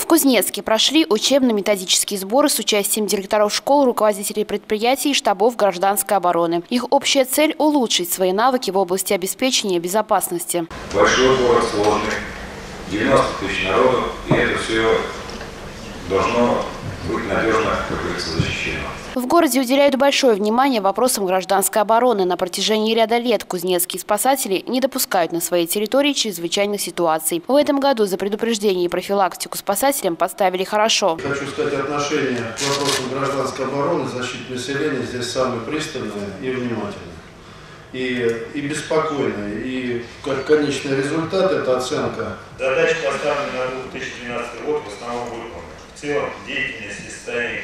Кузнецке прошли учебно-методические сборы с участием директоров школ, руководителей предприятий и штабов гражданской обороны. Их общая цель – улучшить свои навыки в области обеспечения безопасности. Большой город, сложный, 90 тысяч народу, и это все должно быть надежно, как говорится, защищено. В городе уделяют большое внимание вопросам гражданской обороны. На протяжении ряда лет кузнецкие спасатели не допускают на своей территории чрезвычайных ситуаций. В этом году за предупреждение и профилактику спасателям поставили хорошо. Хочу сказать, отношение к вопросам гражданской обороны, защиты населения здесь самое пристальное и внимательное. И беспокойное. И как конечный результат – это оценка. Задачи, поставленные на 2012 год, в основном выполнены. В целом деятельность и состояние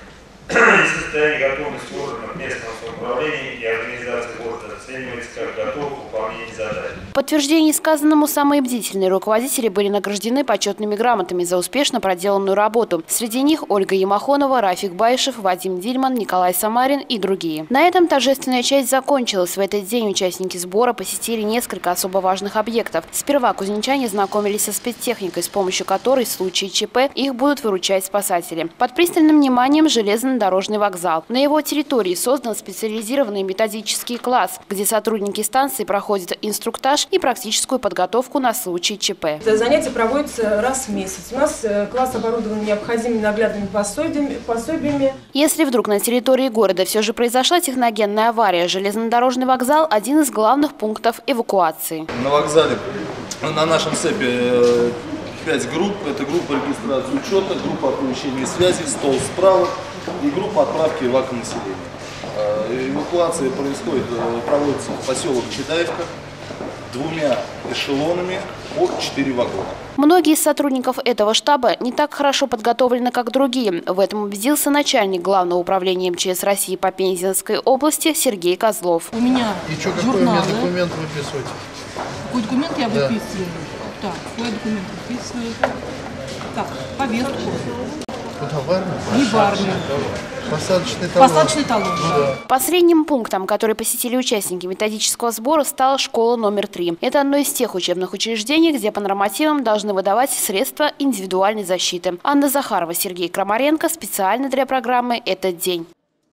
готовности органов местного самоуправления и организации города оценивается как готов к выполнению задач. В подтверждении сказанному самые бдительные руководители были награждены почетными грамотами за успешно проделанную работу. Среди них Ольга Ямахонова, Рафик Байшев, Вадим Дильман, Николай Самарин и другие. На этом торжественная часть закончилась. В этот день участники сбора посетили несколько особо важных объектов. Сперва кузнечане знакомились со спецтехникой, с помощью которой в случае ЧП их будут выручать спасатели. Под пристальным вниманием железнодорожный вокзал. На его территории создан специализированный методический класс, где сотрудники станции проходят инструктаж и практическую подготовку на случай ЧП. Занятия проводятся раз в месяц. У нас класс оборудован необходимыми наглядными пособиями. Если вдруг на территории города все же произошла техногенная авария, железнодорожный вокзал – один из главных пунктов эвакуации. На вокзале, на нашем ЦЭПе 5 групп. Это группа регистрации учета, группа оповещения связи, стол справа и группа отправки эваконаселения. Эвакуация проводится в поселок Чедаевка двумя эшелонами по 4 вагона. Многие из сотрудников этого штаба не так хорошо подготовлены, как другие. В этом убедился начальник Главного управления МЧС России по Пензенской области Сергей Козлов. У меня и что, какой мне документ выписывать? Какой документ я выписываю? Так, свой документ выписываю. Так, повестку. Куда, в армию? Не в армию. Посадочный талон. Посадочный талон. Да. Последним пунктом, который посетили участники методического сбора, стала школа номер 3. Это одно из тех учебных учреждений, где по нормативам должны выдавать средства индивидуальной защиты. Анна Захарова, Сергей Крамаренко. Специально для программы «Этот день».